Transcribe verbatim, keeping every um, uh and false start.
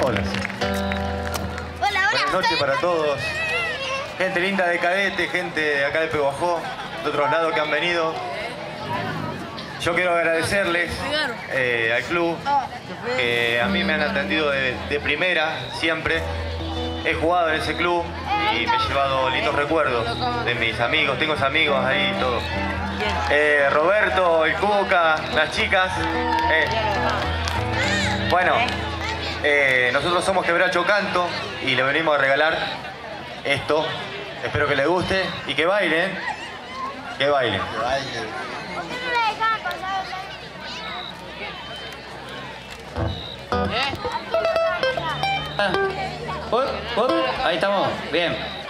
Hola. Hola, hola. Buenas noches para todos. Gente linda de Cadete, gente de acá de Peguajó, de otros lados que han venido. Yo quiero agradecerles eh, al club, que a mí me han atendido de, de primera, siempre. He jugado en ese club y me he llevado lindos recuerdos de mis amigos. Tengo amigos ahí y todo. Eh, Roberto, el Cuca, las chicas. Eh. Bueno, eh, nosotros somos Quebracho Canto y le venimos a regalar esto. Espero que les guste y que bailen. Que bailen. Que bailen. Ah. Uh, uh, ahí estamos, bien.